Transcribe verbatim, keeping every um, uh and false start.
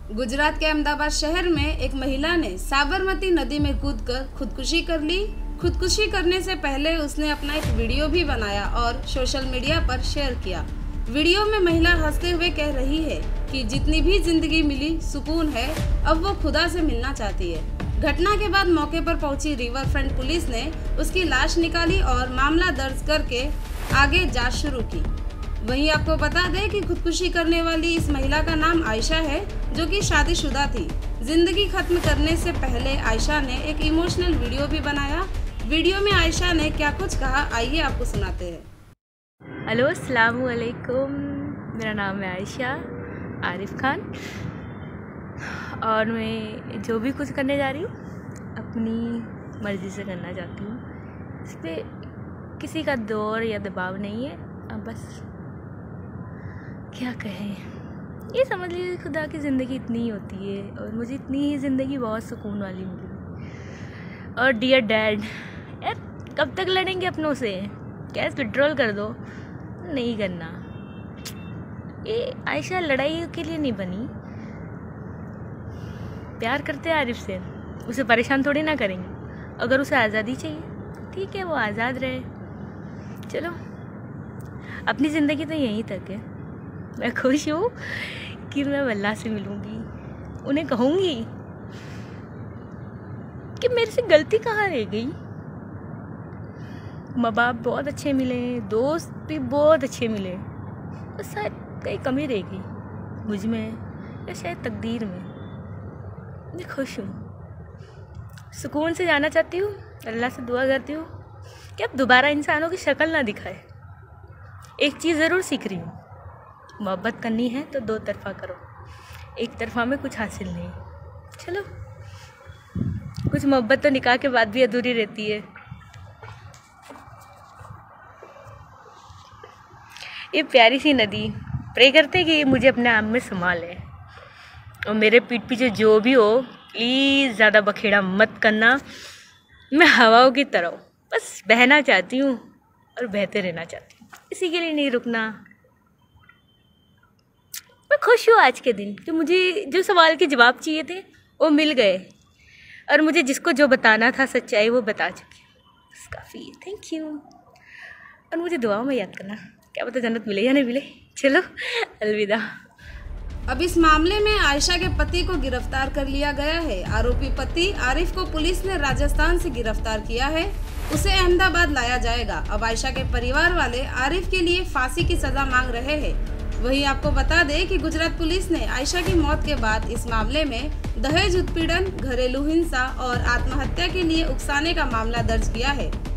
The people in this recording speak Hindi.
गुजरात के अहमदाबाद शहर में एक महिला ने साबरमती नदी में कूदकर खुदकुशी कर ली। खुदकुशी करने से पहले उसने अपना एक वीडियो भी बनाया और सोशल मीडिया पर शेयर किया। वीडियो में महिला हंसते हुए कह रही है कि जितनी भी जिंदगी मिली सुकून है, अब वो खुदा से मिलना चाहती है। घटना के बाद मौके पर पहुंची रिवर फ्रंट पुलिस ने उसकी लाश निकाली और मामला दर्ज करके आगे जांच शुरू की। वहीं आपको बता दें कि खुदकुशी करने वाली इस महिला का नाम आयशा है, जो कि शादीशुदा थी। जिंदगी खत्म करने से पहले आयशा ने एक इमोशनल वीडियो भी बनाया। वीडियो में आयशा ने क्या कुछ कहा, आइए आपको सुनाते हैं। हेलो, अस्सलाम वालेकुम। मेरा नाम है आयशा आरिफ खान और मैं जो भी कुछ करने जा रही हूँ अपनी मर्ज़ी से करना चाहती हूँ। इस पर किसी का दौर या दबाव नहीं है। अब बस क्या कहें, ये समझ लीजिए खुदा की ज़िंदगी इतनी ही होती है और मुझे इतनी ही ज़िंदगी बहुत सुकून वाली मिली। और डियर डैड, यार कब तक लड़ेंगे अपनों से? गैस विड्रॉल कर दो। नहीं करना। ये आयशा लड़ाई के लिए नहीं बनी। प्यार करते हैं आरिफ से, उसे परेशान थोड़ी ना करेंगे। अगर उसे आज़ादी चाहिए ठीक है, वो आज़ाद रहे। चलो, अपनी ज़िंदगी तो यहीं तक है। मैं खुश हूँ कि मैं अल्लाह से मिलूँगी, उन्हें कहूँगी कि मेरे से गलती कहाँ रह गई। माँ बाप बहुत अच्छे मिले, दोस्त भी बहुत अच्छे मिले, बस शायद कहीं कमी रह गई मुझ में या शायद तकदीर में। मैं खुश हूँ, सुकून से जाना चाहती हूँ। अल्लाह से दुआ करती हूँ कि अब दोबारा इंसानों की शक्ल ना दिखाए। एक चीज़ ज़रूर सीख रही हूँ, मोहब्बत करनी है तो दो तरफ़ा करो, एक तरफ़ा में कुछ हासिल नहीं। चलो, कुछ मोहब्बत तो निकाह के बाद भी अधूरी रहती है। ये प्यारी सी नदी, प्रे करते कि ये मुझे अपने आप में संभाले और मेरे पीठ पीछे जो भी हो प्लीज़ ज़्यादा बखेड़ा मत करना। मैं हवाओं की तरह बस बहना चाहती हूँ और बहते रहना चाहती हूँ, इसी के लिए नहीं रुकना। मैं खुश हूँ आज के दिन कि मुझे जो सवाल के जवाब चाहिए थे वो मिल गए और मुझे जिसको जो बताना था सच्चाई वो बता चुकी हूँ। बस काफ़ी, थैंक यू। और मुझे दुआओं में याद करना, क्या पता जन्नत मिले या नहीं मिले। चलो, अलविदा। अब इस मामले में आयशा के पति को गिरफ्तार कर लिया गया है। आरोपी पति आरिफ को पुलिस ने राजस्थान से गिरफ्तार किया है, उसे अहमदाबाद लाया जाएगा। अब आयशा के परिवार वाले आरिफ के लिए फांसी की सजा मांग रहे हैं। वहीं आपको बता दें कि गुजरात पुलिस ने आयशा की मौत के बाद इस मामले में दहेज उत्पीड़न, घरेलू हिंसा और आत्महत्या के लिए उकसाने का मामला दर्ज किया है।